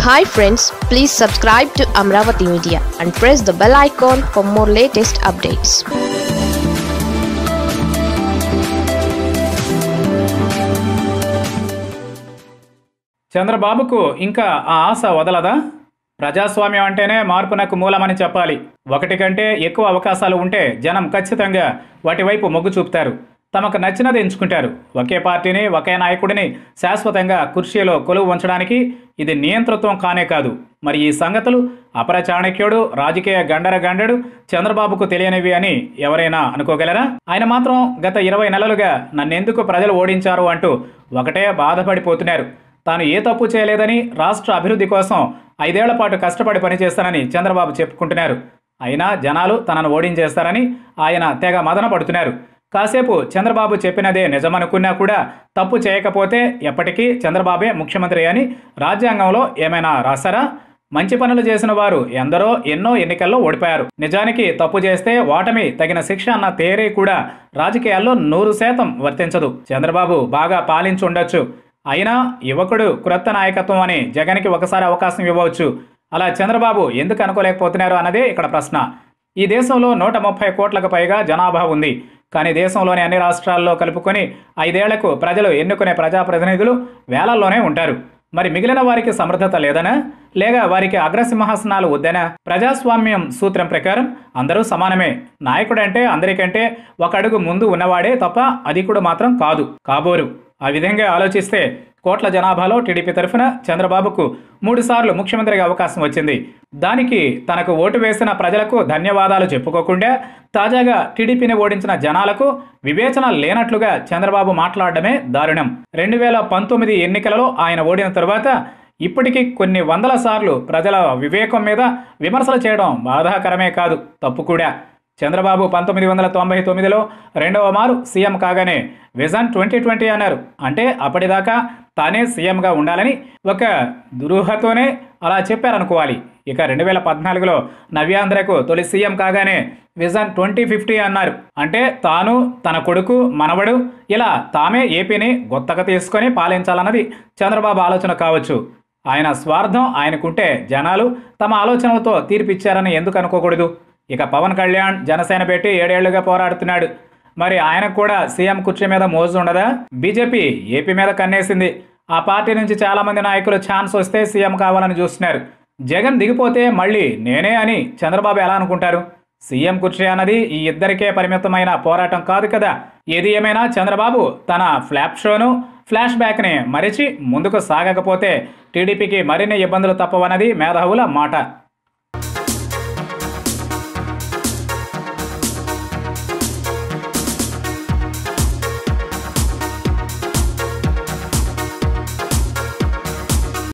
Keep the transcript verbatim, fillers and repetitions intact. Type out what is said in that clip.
Hi friends, please subscribe to Amaravathi Media and press the bell icon for more latest updates. చంద్రబాబుకు ఇంకా ఆ ఆశ వదలదా? ప్రజాస్వామ్యం అంటేనే మార్పునకు మూలమని చెప్పాలి. ఒకటి కంటే ఎక్కువ అవకాశాలు ఉంటే జనం ఖచ్చితంగా వాటి వైపు మొగ్గు చూపుతారు. తమకు నచ్చినది ఎంచుకుంటారు. ఒకే పార్టీని, ఒకే నాయకుడిని శాశ్వతంగా కుర్చీలో కొలువు ఉంచడానికి ఇది నియంతృత్వం కానే కాదు. మరి ఈ సంగతులు అపర చాణక్యుడు, రాజకీయ గండర గండడు చంద్రబాబుకు తెలియనివి అని ఎవరైనా అనుకోగలరా? ఆయన మాత్రం గత ఇరవై నెలలుగా నన్నెందుకు ప్రజలు ఓడించారు అంటూ ఒకటే బాధపడిపోతున్నారు. తాను ఏ తప్పు చేయలేదని, రాష్ట్ర అభివృద్ధి కోసం ఐదేళ్ల పాటు కష్టపడి పనిచేస్తానని చంద్రబాబు చెప్పుకుంటున్నారు. అయినా జనాలు తనను ఓడించేస్తారని ఆయన తెగ మదన పడుతున్నారు. కాసేపు చంద్రబాబు చెప్పినదే నిజమనుకున్నా కూడా తప్పు చేయకపోతే ఎప్పటికీ చంద్రబాబే ముఖ్యమంత్రి అని రాజ్యాంగంలో ఏమైనా రాశారా? మంచి పనులు చేసిన వారు ఎందరో ఎన్నో ఎన్నికల్లో ఓడిపోయారు. నిజానికి తప్పు చేస్తే ఓటమి తగిన శిక్ష అన్న థియరీ కూడా రాజకీయాల్లో నూరు శాతం వర్తించదు. చంద్రబాబు బాగా పాలించుండొచ్చు. అయినా యువకుడు క్రొత్త నాయకత్వం అని జగన్కి ఒకసారి అవకాశం ఇవ్వవచ్చు. అలా చంద్రబాబు ఎందుకు అనుకోలేకపోతున్నారు అన్నదే ఇక్కడ ప్రశ్న. ఈ దేశంలో నూట ముప్పై కోట్లకు పైగా జనాభా ఉంది. కానీ దేశంలోని అన్ని రాష్ట్రాల్లో కలుపుకొని ఐదేళ్లకు ప్రజలు ఎన్నుకునే ప్రజాప్రతినిధులు వేలల్లోనే ఉంటారు. మరి మిగిలిన వారికి సమర్థత లేదనా, లేక వారికి అగ్రసింహాసనాలు వద్దనా? ప్రజాస్వామ్యం సూత్రం ప్రకారం అందరూ సమానమే. నాయకుడంటే అందరికంటే ఒక అడుగు ముందు ఉన్నవాడే తప్ప అధికుడు మాత్రం కాదు, కాబోరు. ఆ విధంగా ఆలోచిస్తే కోట్ల జనాభాలో టీడీపీ తరఫున చంద్రబాబుకు మూడు సార్లు ముఖ్యమంత్రిగా అవకాశం వచ్చింది. దానికి తనకు ఓటు వేసిన ప్రజలకు ధన్యవాదాలు చెప్పుకోకుండా తాజాగా టీడీపీని ఓడించిన జనాలకు వివేచన లేనట్లుగా చంద్రబాబు మాట్లాడడమే దారుణం. రెండు వేల పంతొమ్మిది ఎన్నికలలో ఆయన ఓడిన తరువాత ఇప్పటికీ కొన్ని వందల సార్లు ప్రజల వివేకం మీద విమర్శలు చేయడం బాధాకరమే కాదు, తప్పు కూడా. చంద్రబాబు పంతొమ్మిది వందల తొంభై తొమ్మిదిలో రెండవ మారు సీఎం కాగానే విజన్ ట్వంటీ ట్వంటీ అన్నారు. అంటే అప్పటిదాకా తానే సీఎంగా ఉండాలని ఒక దురూహతోనే అలా చెప్పారనుకోవాలి. ఇక రెండు వేల పద్నాలుగులో నవ్యాంధ్రకు తొలి సీఎం కాగానే విజన్ ట్వంటీ ఫిఫ్టీ అన్నారు. అంటే తాను, తన కొడుకు, మనవడు ఇలా తామే ఏపీని గొత్తగా తీసుకొని పాలించాలన్నది చంద్రబాబు ఆలోచన కావచ్చు. ఆయన స్వార్థం ఆయనకుంటే జనాలు తమ ఆలోచనలతో తీర్పిచ్చారని ఎందుకు అనుకోకూడదు? ఇక పవన్ కళ్యాణ్ జనసేన పెట్టి ఏడేళ్లుగా పోరాడుతున్నాడు. మరి ఆయనకు కూడా సీఎం కుర్చీ మీద మోజు ఉండదా? బీజేపీ ఏపీ మీద కన్నేసింది. ఆ పార్టీ నుంచి చాలా మంది నాయకులు ఛాన్స్ వస్తే సీఎం కావాలని చూస్తున్నారు. జగన్ దిగిపోతే మళ్ళీ నేనే అని చంద్రబాబు ఎలా అనుకుంటారు? సీఎం కుర్చీ అన్నది ఈ ఇద్దరికే పరిమితమైన పోరాటం కాదు కదా. ఏది ఏమైనా చంద్రబాబు తన ఫ్లాప్ షోను, ఫ్లాష్ బ్యాక్ని మరిచి ముందుకు సాగకపోతే టీడీపీకి మరిన్ని ఇబ్బందులు తప్పవన్నది మేధావుల మాట.